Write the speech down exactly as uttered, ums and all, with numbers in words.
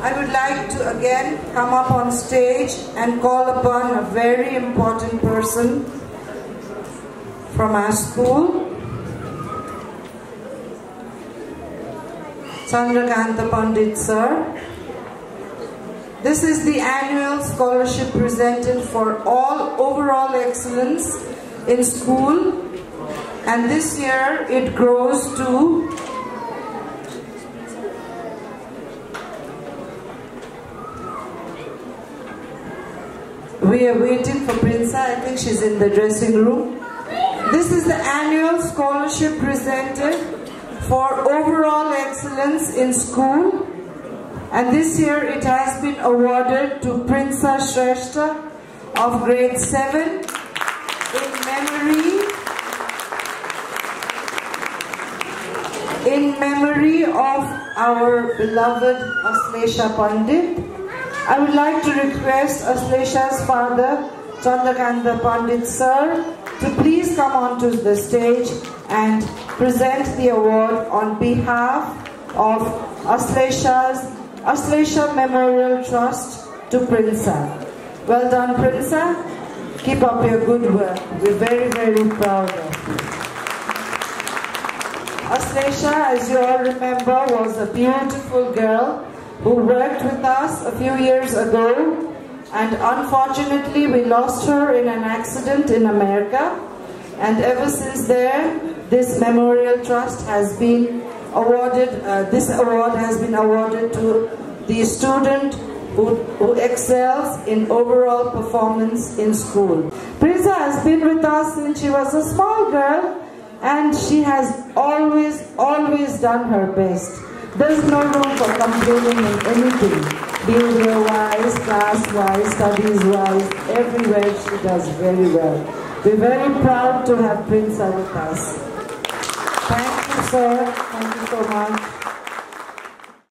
I would like to again come up on stage and call upon a very important person from our school, Chandra Kanta Pandit sir. This is the annual scholarship presented for all overall excellence in school, and this year it grows to we are waiting for Prinsa. I think she's in the dressing room. This is the annual scholarship presented for overall excellence in school, and this year it has been awarded to Prinsa Shrestha of grade seven in memory in memory of our beloved Ashlesha Pandit. I would like to request Ashlesha's father, Chandra Kanta Pandit sir, to please come onto the stage and present the award on behalf of Ashlesha's Ashlesha Memorial Trust to Prinsa. Well done, Prinsa. Keep up your good work. We're very, very proud of you. Ashlesha, as you all remember, was a beautiful girl who worked with us a few years ago, and unfortunately we lost her in an accident in America, and ever since there this Memorial Trust has been awarded, uh, this award has been awarded to the student who, who excels in overall performance in school. Prinsa has been with us since she was a small girl, and she has always, always done her best. There's no room for complaining in anything, behavior-wise, class-wise, studies-wise, everywhere she does very well. We're very proud to have Prinsa with us. Thank you, sir. Thank you so much.